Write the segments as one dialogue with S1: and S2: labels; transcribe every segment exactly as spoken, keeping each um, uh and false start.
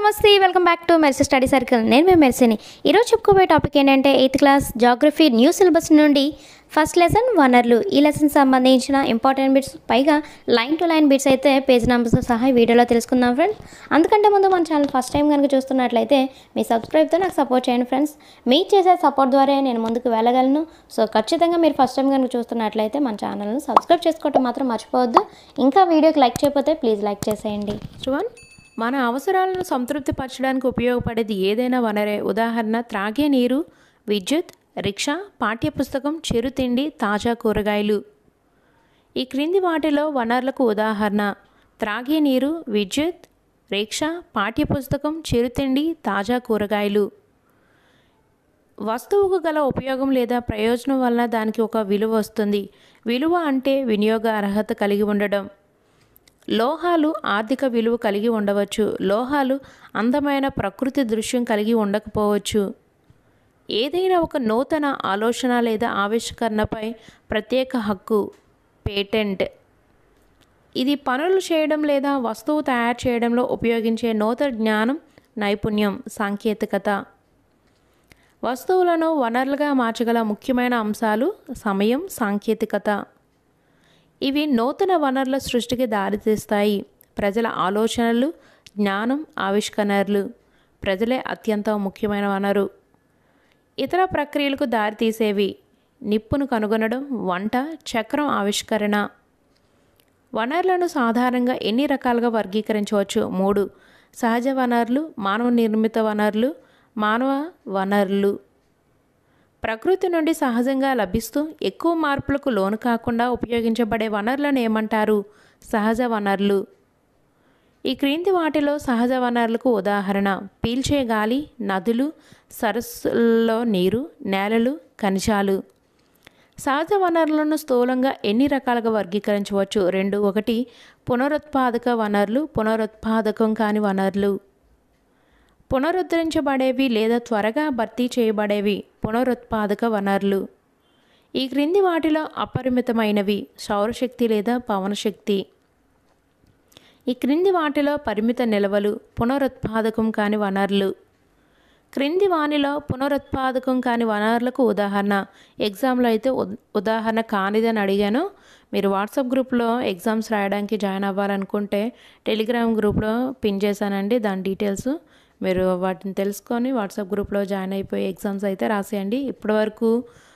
S1: నమస్తే welcome back to Mercy study circle. నేను మీ మెర్సీని. ఈరోజు చెప్పుకోబోయే టాపిక్ ఏంటంటే eighth class geography new syllabus నుండి ఫస్ట్ లెసన్ వనరులు. ఈ లెసన్ సంబంధించిన ఇంపార్టెంట్ బిట్స్, పైగా లైన్ టు లైన్ బిట్స్ అయితే పేజ్ నెంబర్స్తో సహా వీడియోలో తెలుసుకుందాం ఫ్రెండ్స్. అందుకంటే ముందు మన ఛానల్ ఫస్ట్ టైం కనుక చూస్తున్నట్లయితే మీ సబ్స్క్రైబ్తో నాకు సపోర్ట్ చేయండి ఫ్రెండ్స్. మీరు చేసే సపోర్ట్ ద్వారా నేను ముందుకు వెళ్ళగలను. సో ఖచ్చితంగా మీరు ఫస్ట్ టైం కనుక చూస్తున్నట్లయితే మన ఛానల్ను సబ్స్క్రైబ్ చేసుకోవడం మాత్రం మర్చిపోవద్దు. ఇంకా వీడియోకి లైక్ చేయకపోతే ప్లీజ్ లైక్ చేసేయండి.
S2: వన్ మన అవసరాలను సంతృప్తిపరచడానికి ఉపయోగపడేది ఏదైనా వనరే. ఉదాహరణ త్రాగే నీరు, విద్యుత్, రిక్షా, పాఠ్యపుస్తకం, చిరుతిండి, తాజా కూరగాయలు. ఈ క్రింది వాటిలో వనరులకు ఉదాహరణ త్రాగే నీరు, విద్యుత్, రిక్షా, పాఠ్యపుస్తకం, చిరుతిండి, తాజా కూరగాయలు. వస్తువుకు గల ఉపయోగం లేదా ప్రయోజనం వలన దానికి ఒక విలువ వస్తుంది. విలువ అంటే వినియోగ అర్హత కలిగి ఉండడం. లోహాలు ఆర్థిక విలువ కలిగి ఉండవచ్చు. లోహాలు అందమైన ప్రకృతి దృశ్యం కలిగి ఉండకపోవచ్చు. ఏదైనా ఒక నూతన ఆలోచన లేదా ఆవిష్కరణపై ప్రత్యేక హక్కు, పేటెంట్. ఇది పనులు చేయడం లేదా వస్తువు తయారు చేయడంలో ఉపయోగించే నూతన జ్ఞానం, నైపుణ్యం, సాంకేతికత. వస్తువులను వనరులుగా మార్చగల ముఖ్యమైన అంశాలు సమయం, సాంకేతికత. ఇవి నూతన వనరుల సృష్టికి దారితీస్తాయి. ప్రజల ఆలోచనలు, జ్ఞానం, ఆవిష్కరణలు. ప్రజలే అత్యంత ముఖ్యమైన వనరు. ఇతర ప్రక్రియలకు దారితీసేవి నిప్పును కనుగొనడం, వంట, చక్రం ఆవిష్కరణ. వనరులను సాధారణంగా ఎన్ని రకాలుగా వర్గీకరించవచ్చు? మూడు. సహజ వనరులు, మానవ నిర్మిత వనరులు, మానవ వనరులు. ప్రకృతి నుండి సహజంగా లభిస్తూ ఎక్కువ మార్పులకు లోను కాకుండా ఉపయోగించబడే వనరులను ఏమంటారు? సహజ వనరులు. ఈ క్రింది వాటిలో సహజ వనరులకు ఉదాహరణ పీల్చే గాలి, నదులు, సరస్సుల్లో నీరు, నేలలు, ఖనిజాలు. సహజ వనరులను స్థూలంగా ఎన్ని రకాలుగా వర్గీకరించవచ్చు? రెండు. ఒకటి పునరుత్పాదక వనరులు, పునరుత్పాదకం కాని వనరులు. పునరుద్ధరించబడేవి లేదా త్వరగా భర్తీ చేయబడేవి పునరుత్పాదక వనరులు. ఈ క్రింది వాటిలో అపరిమితమైనవి సౌరశక్తి లేదా పవనశక్తి. ఈ క్రింది వాటిలో పరిమిత నిల్వలు పునరుత్పాదకం కాని వనరులు. క్రింది వానిలో పునరుత్పాదకం కాని వనరులకు ఉదాహరణ. ఎగ్జామ్లో అయితే ఉదాహరణ కానిదని అడిగాను. మీరు వాట్సాప్ గ్రూప్లో ఎగ్జామ్స్ రాయడానికి జాయిన్ అవ్వాలనుకుంటే టెలిగ్రామ్ గ్రూప్లో పిన్ చేశానండి. దాని డీటెయిల్స్ మీరు వాటిని తెలుసుకొని వాట్సాప్ గ్రూప్లో జాయిన్ అయిపోయి ఎగ్జామ్స్ అయితే రాసేయండి. ఇప్పటివరకు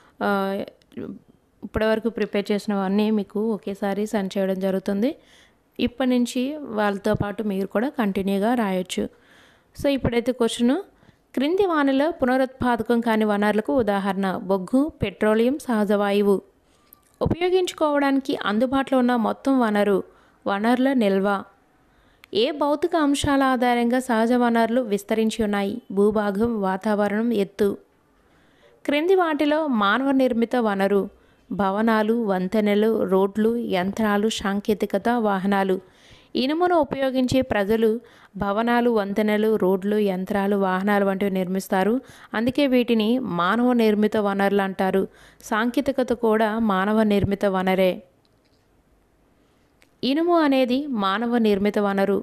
S2: ఇప్పటివరకు ప్రిపేర్ చేసినవన్నీ మీకు ఒకేసారి సెండ్ చేయడం జరుగుతుంది. ఇప్పటి నుంచి వాళ్ళతో పాటు మీరు కూడా కంటిన్యూగా రాయొచ్చు. సో ఇప్పుడైతే క్వశ్చన్ క్రింది వానిలో పునరుత్పాదకం కాని వనరులకు ఉదాహరణ బొగ్గు, పెట్రోలియం, సహజ వాయువు. ఉపయోగించుకోవడానికి అందుబాటులో ఉన్న మొత్తం వనరు, వనరుల నిల్వ. ఏ భౌతిక అంశాల ఆధారంగా సహజ వనరులు విస్తరించి ఉన్నాయి? భూభాగం, వాతావరణం, ఎత్తు. క్రింది వాటిలో మానవ నిర్మిత వనరు భవనాలు, వంతెనలు, రోడ్లు, యంత్రాలు, సాంకేతికత, వాహనాలు. ఇనుమును ఉపయోగించి ప్రజలు భవనాలు, వంతెనలు, రోడ్లు, యంత్రాలు, వాహనాలు వంటివి నిర్మిస్తారు. అందుకే వీటిని మానవ నిర్మిత వనరులు అంటారు. సాంకేతికత కూడా మానవ నిర్మిత వనరే. ఇనుము అనేది మానవ నిర్మిత వనరు.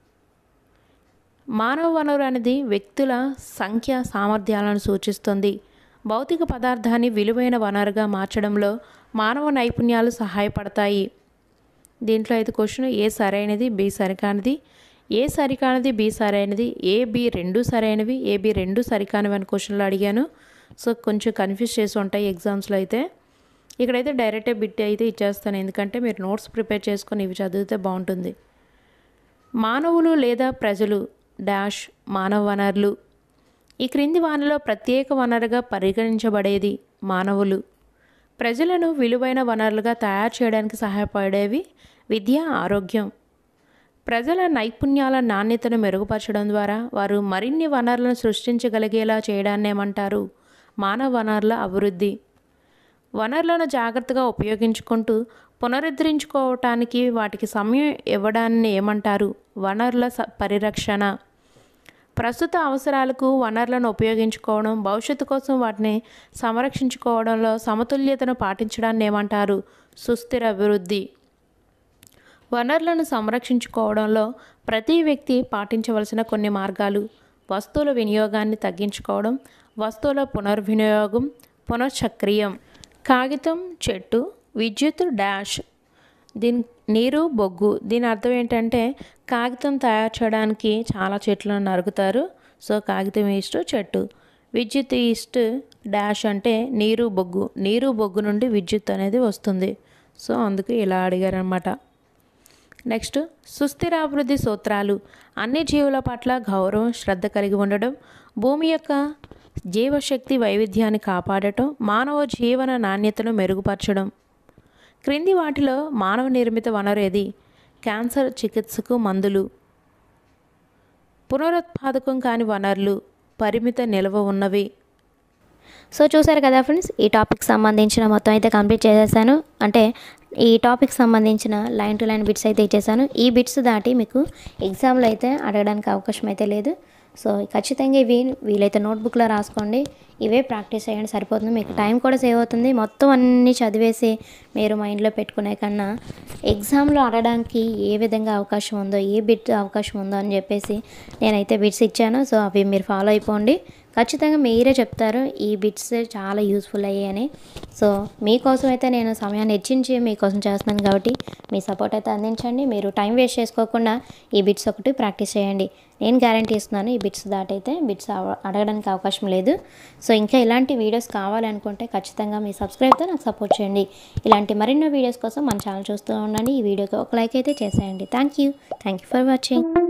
S2: మానవ వనరు అనేది వ్యక్తుల సంఖ్య, సామర్థ్యాలను సూచిస్తుంది. భౌతిక పదార్థాన్ని విలువైన వనరుగా మార్చడంలో మానవ నైపుణ్యాలు సహాయపడతాయి. దీంట్లో అయితే క్వశ్చన్ ఏ సరైనది, బి సరికానిది. ఏ సరికానిది, బి సరైనది. ఏ బి రెండు సరైనవి, ఏ బి రెండు సరికానివి అని క్వశ్చన్లు అడిగాను. సో కొంచెం కన్ఫ్యూజ్ చేసి ఉంటాయి ఎగ్జామ్స్లో అయితే. ఇక్కడైతే డైరెక్టే బిట్ అయితే ఇచ్చేస్తాను, ఎందుకంటే మీరు నోట్స్ ప్రిపేర్ చేసుకొని ఇవి చదివితే బాగుంటుంది. మానవులు లేదా ప్రజలు డాష్ మానవ వనరులు. ఈ క్రింది వానిలో ప్రత్యేక వనరుగా పరిగణించబడేది మానవులు. ప్రజలను విలువైన వనరులుగా తయారు చేయడానికి సహాయపడేవి విద్య, ఆరోగ్యం. ప్రజల నైపుణ్యాల నాణ్యతను మెరుగుపరచడం ద్వారా వారు మరిన్ని వనరులను సృష్టించగలిగేలా చేయడాన్ని ఏమంటారు? మానవ వనరుల అభివృద్ధి. వనరులను జాగ్రత్తగా ఉపయోగించుకుంటూ పునరుద్ధరించుకోవటానికి వాటికి సమయం ఇవ్వడాన్ని ఏమంటారు? వనరుల పరిరక్షణ. ప్రస్తుత అవసరాలకు వనరులను ఉపయోగించుకోవడం, భవిష్యత్తు కోసం వాటిని సంరక్షించుకోవడంలో సమతుల్యతను పాటించడాన్ని ఏమంటారు? సుస్థిర అభివృద్ధి. వనరులను సంరక్షించుకోవడంలో ప్రతి వ్యక్తి పాటించవలసిన కొన్ని మార్గాలు: వస్తువుల వినియోగాన్ని తగ్గించుకోవడం, వస్తువుల పునర్వినియోగం, పునశ్చక్రీయం. కాగితం, చెట్టు, విద్యుత్ డాష్. దీని నీరు, బొగ్గు. దీని అర్థం ఏంటంటే కాగితం తయారు చేయడానికి చాలా చెట్లను నరుకుతారు. సో కాగితం ఈస్ట్ చెట్టు. విద్యుత్ ఈస్ట్ డాష్ అంటే నీరు, బొగ్గు. నీరు, బొగ్గు నుండి విద్యుత్ అనేది వస్తుంది. సో అందుకు ఇలా అడిగారనమాట. నెక్స్ట్, సుస్థిరాభివృద్ధి సూత్రాలు. అన్ని జీవుల పట్ల గౌరవం, శ్రద్ధ కలిగి ఉండడం, భూమి యొక్క జీవశక్తి వైవిధ్యాన్ని కాపాడటం, మానవ జీవన నాణ్యతను మెరుగుపరచడం. క్రింది వాటిలో మానవ నిర్మిత వనరు ఏది? క్యాన్సర్ చికిత్సకు మందులు. పునరుత్పాదకం కాని వనరులు, పరిమిత నిల్వ ఉన్నవి.
S1: సో చూసారు కదా ఫ్రెండ్స్, ఈ టాపిక్ సంబంధించిన మొత్తం అయితే కంప్లీట్ చేసేసాను. అంటే ఈ టాపిక్ సంబంధించిన లైన్ టు లైన్ బిట్స్ అయితే ఇచ్చేసాను. ఈ బిట్స్ దాటి మీకు ఎగ్జామ్లో అయితే అడగడానికి అవకాశం అయితే లేదు. సో ఖచ్చితంగా ఇవి వీలైతే నోట్బుక్లో రాసుకోండి. ఇవే ప్రాక్టీస్ చేయండి, సరిపోతుంది. మీకు టైం కూడా సేవ్ అవుతుంది. మొత్తం అన్నీ చదివేసి మీరు మైండ్లో పెట్టుకునే కన్నా ఎగ్జామ్లో అడగడానికి ఏ విధంగా అవకాశం ఉందో, ఏ బిట్ అవకాశం ఉందో అని చెప్పేసి నేనైతే బిట్స్ ఇచ్చాను. సో అవి మీరు ఫాలో అయిపోండి. ఖచ్చితంగా మీరే చెప్తారు ఈ బిట్స్ చాలా యూస్ఫుల్ అయ్యాయని. సో మీకోసం అయితే నేను సమయాన్ని హెచ్చించి మీకోసం చేస్తున్నాను కాబట్టి మీ సపోర్ట్ అయితే అందించండి. మీరు టైం వేస్ట్ చేసుకోకుండా ఈ బిట్స్ ఒకటి ప్రాక్టీస్ చేయండి. నేను గ్యారంటీ ఇస్తున్నాను, ఈ బిట్స్ దాటైతే బిట్స్ అడగడానికి అవకాశం లేదు. సో ఇంకా ఇలాంటి వీడియోస్ కావాలనుకుంటే ఖచ్చితంగా మీ సబ్స్క్రైబ్తో నాకు సపోర్ట్ చేయండి. ఇలాంటి మరెన్నో వీడియోస్ కోసం మన ఛానల్ చూస్తూ ఉండండి. ఈ వీడియోకి ఒక లైక్ అయితే చేసేయండి. Thank you thank you for watching.